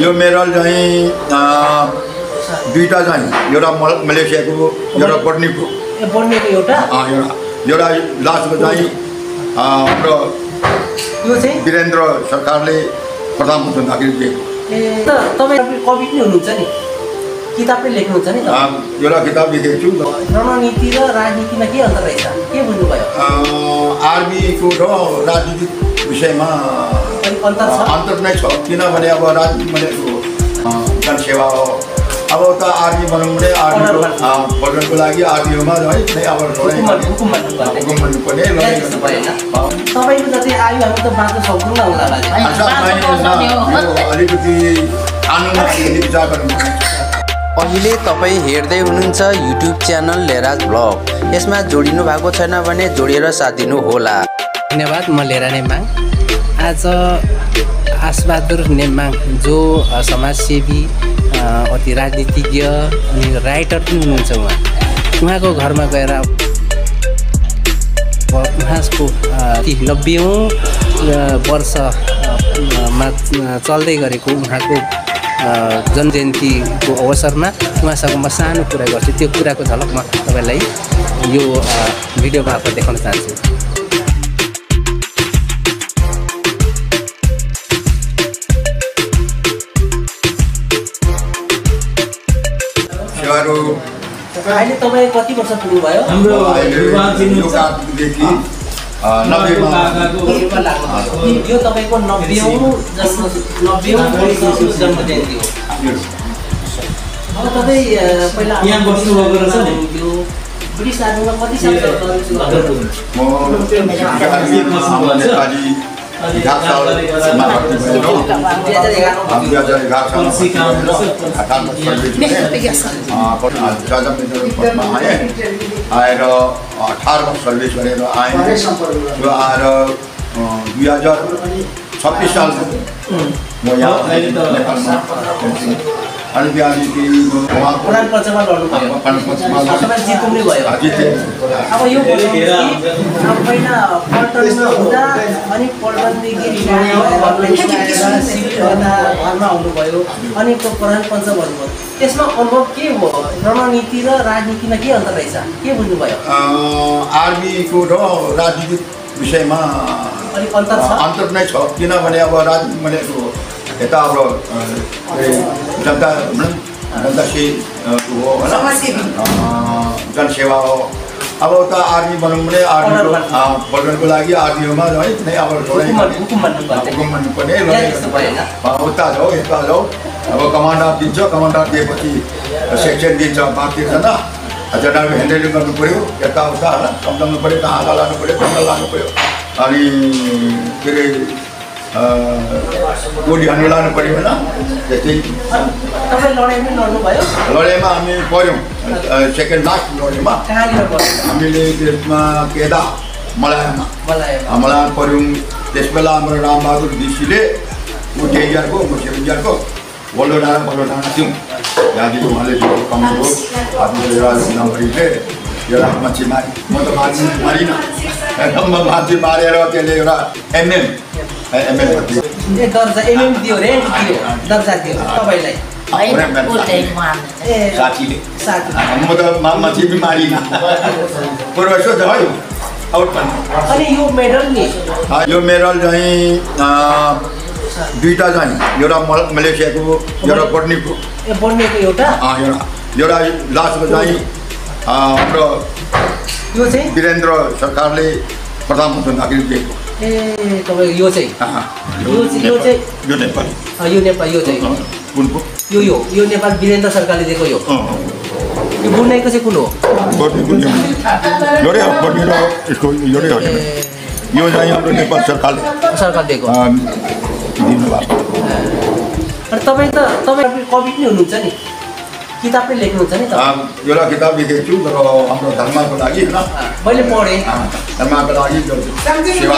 यो मेडल चाहिँ दुईटा चाहिँ एउटा मलेसियाको एउटा बर्नीको एउटा लास्टको चाहिँ हाम्रो वीरेन्द्र सरकारले प्रधानमन्त्री हुँदाखेरि दिएको। तपाईँ कवि पनि हुनुहुन्छ नि, किताब पनि लेख्नुहुन्छ नि। एउटा किताब लेखेको छु। रणनीति र राजनीतिमा के अन्तर रहेछ, के बुझ्नुभयो? आर्मीको र राजनीतिक विषयमा अन्तर नै छ, किनभने अब राजनीति भनेको जनसेवा हो। अब त आर्मी भनौँ भने आर्मीको पल्टनको लागि आर्मीमा है अब हुकुम भन्नुपर्ने तपाईँको जति आयु हामी त बाँच्न सक्दैनौँ होला। अलिकति कानुनमा विचार गर्नुपर्ने। अहिले तपाईँ हेर्दै हुनुहुन्छ युट्युब च्यानल लेराज ब्लग। यसमा जोडिनु भएको छैन भने जोडिएर साथ दिनु होला। धन्यवाद। म लेरा नेम्बाङ। आज आसबहादुर नेम्बाङ जो समाजसेवी, अति राजनीतिज्ञ अनि राइटर पनि हुनुहुन्छ। उहाँको घरमा गएर उहाँको 90औं वर्षमा चल्दै गरेको उहाँको जन्मजयन्तीको अवसरमा उहाँसँग म सानो कुरा गर्छु। त्यो कुराको झलक म तपाईँलाई यो भिडियो मार्फत देखाउन चाहन्छु। अहिले तपाईँ कति वर्ष पुग्नुभयो? हाम्रो यो कार्तिकदेखि 90मा यो तपाईँको 90औं जन्मजयन्ती हो। अब तपाईँ पहिला यहाँ बस्नुभएको रहेछ नि, यो ब्रिटिस आर्मीमा कति साल आएर 18 वर्ष सर्भिस गरेर आएँ। त्यो आएर 2026 साल म यहाँ नेपालमा अनि त्यहाँदेखि प्राणपञ्चमा लड्नुभयो। जिते। अब यो पहिला पल्टनमा हुँदा अनि पल्टनदेखि घरमा आउनुभयो अनि त्यो प्रधानपञ्च भन्नुभयो। त्यसमा अनुभव के हो? रणनीति र राजनीतिमा के अन्तर रहेछ, के बुझ्नुभयो? आर्मीको र राजनीतिक विषयमा अलिक अन्तर नै छ, किनभने अब राजनीति भनेको यता अब जनतासे हो होइन, जनसेवा हो। अब त आर्मी भनौँ भने आर्मीको पल्टनको लागि आर्मीमा है अब हुकुम भन्नुपर्ने उता जाऊ यता जाऊ। अब कमान्डर दिन्छ, कमान्डर दिएपछि सेक्सन दिन्छ, बाँकी छैन। जनरल ह्यान्डलिङ गर्नु पऱ्यो, यताउता होइन सम्झाउनु पऱ्यो, कहाँ लानु पऱ्यो, कहाँ लानु पऱ्यो। अनि के अरे गोली हान्नु लानु पऱ्यो होइन। त्यस्तै लडाइँमा हामी पऱ्यौँ। सेकेन्ड लास्ट लडाइँमा हामीले त्यसमा केदा मलायामा पऱ्यौँ। त्यस बेला हाम्रो रामबहादुर ऋषिले म 1000को म 7000को बल्लो डाँडा थियौँ। त्यहाँदेखि उहाँले कमाएको नम्बरीले एउटा मान्छे मारि, म त मारिनँ, मान्छे मारेर त्यसले एउटा एमएम दियो रे, दर्जा दियो तपाईँलाई साथीले। म त मान्छे पनि मारिनँ, बरु यसो छ है आउट पनि। अनि यो मेडल नि, यो मेडल चाहिँ दुईटा चाहिँ एउटा मलेसियाको एउटा बर्नीको एउटा लास्टको चाहिँ हाम्रो वीरेन्द्र सरकारले प्रधानमन्त्री हुँदाखेरि दिएको। तपाईँ यो चाहिँ यो नेपाली यो नेपाल वीरेन्द्र सरकारले दिएको। यो बुनाइको चाहिँ कुन हो? यो चाहिँ हाम्रो नेपाल सरकार दिएको। अनि तपाईँ कवि पनि हुनुहुन्छ नि, किताब पनि लेख्नुहुन्छ नि। एउटा किताब लेखेको छु तर हाम्रो धर्मको लागि होइन, मैले पढेँ। धर्मको लागि सेवा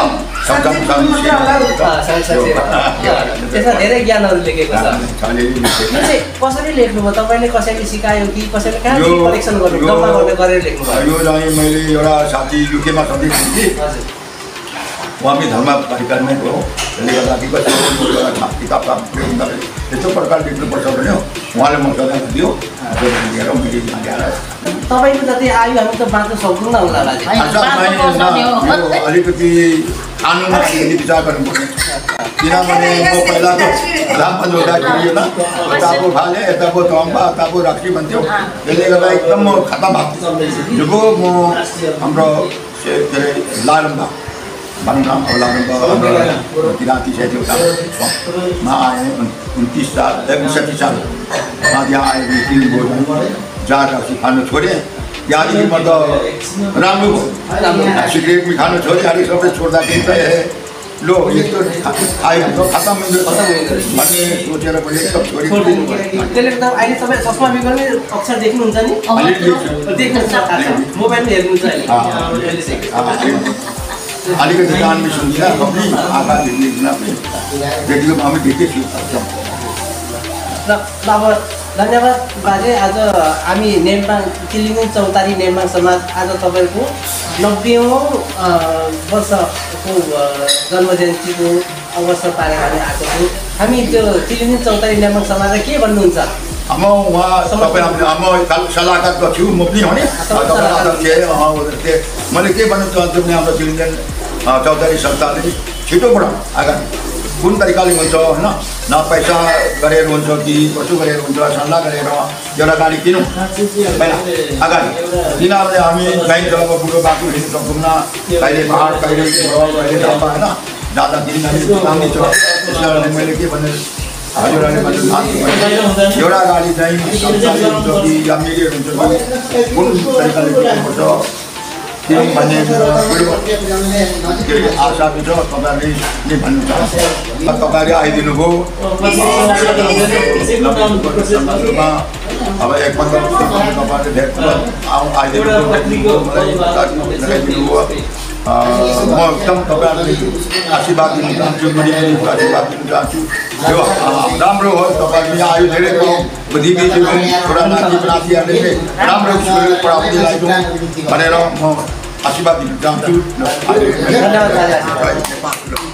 त्यसमा धेरै ज्ञानहरू लेखेको छ। कसरी लेख्नुभयो तपाईँले? कसैले सिकायो कि कसैले कहाँ कलेक्सन गर्नु जम्मा गरेर लेख्नुभयो? यो चाहिँ मैले एउटा साथी युकेमा सधैँ थिएँ कि उहाँमै धर्म कार्यक्रममै हो त्यसले गर्दाखेरि किताब यस्तो प्रकारले लेख्नुपर्छ भन्यो उहाँले म सल्लाह दियो लिएर मैले ल्याएर तपाईँको जति आयु हामी त बाँच्न सक्दैनौँ होला अलिकति कानुनमा अलिकति विचार गर्नुपर्ने किनभने म पहिला त रामपञ्च हुँदाखेरि होइन यताको फाले यताको तम्बा यताको राख्ने भन्थ्यो त्यसले गर्दा एकदम म खतम भएको जब म हाम्रो के अरे लालम्बा भनौँ न अब लालम्बा किराँती क्षेत्रमा आएँ 29 साल 59 सालमा त्यहाँ आएँ 3 वर्ष जार राख्छु खानु छोडेँ त्यहाँदेखि म त राम्रो भयो सिगरेट पनि खानु छोडेँ अलिक सबै छोड्दाखेरि चाहिँ लो यस्तो आयो खतम भन्ने सोचेर पनि एकदम छोडेँ त्यसले गर्दा अहिले तपाईँ चस्मा बिगर्ने अक्षर देख्नुहुन्छ नि मोबाइलमा हेर्नुहुन्छ अलिकति कान में सुनिया कभी आगा देखना पे रेडियो में हमें देखे थे अब धन्यवाद बाजे आज हामी नेम्बाङ किलिङ चौतारी नेम्बाङ समाज आज तपाईको 90औं वर्षको जन्मजयन्तीको अवसर पारेर हामी आएको छौँ हामी त्यो किलिङ चौतारी नेम्बाङ समाजलाई के भन्नुहुन्छ हम वहाँ तपाईँ हम सल्लाहकार तो छु म पनि हो नि मैले के भन्न चाहन्छु भने हाम्रो चिलिङ चौतारी संस्थाले छिटो बढाउँ अगाडि कुन तरिकाले हुन्छ होइन न पैसा गरेर हुन्छ कि कसो गरेर हुन्छ सल्लाह गरेर एउटा गाडी किनौँ पहिला अगाडि किनभने हामी गाई जग्गामा बुढो बाटो हिँड्नु सक्दैनौँ कहिले पहाड कहिले कहिले ढापा होइन जाँदाखेरि दामी छ त्यस कारणले मैले के भने हजुरहरूले एउटा गाडी चाहिँ हुन्छ कि या मिडियट हुन्छ कि कुन तरिकाले किन्नुपर्छ भन्ने आशा छ तपाईँहरूले नै भन्नु चाहन्छ तपाईँहरूले आइदिनु भयो अब 1-15 तपाईँहरूले धेरै आइदिनु भयो म एकदम तपाईँहरूले आशीर्वाद दिनु चाहन्छु मरिको आशीर्वाद दिनु चाहन्छु यो राम्रो हो तपाईँहरूले आयु धेरै दिदी छोरा नाति नातिहरूले राम्रो पढाउनेलाई भनेर म आशीर्वाद दिन चाहन्छु। धन्यवाद।